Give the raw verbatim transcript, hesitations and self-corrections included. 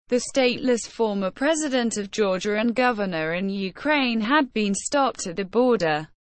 The stateless former president of Georgia and governor in Ukraine had been stopped at the border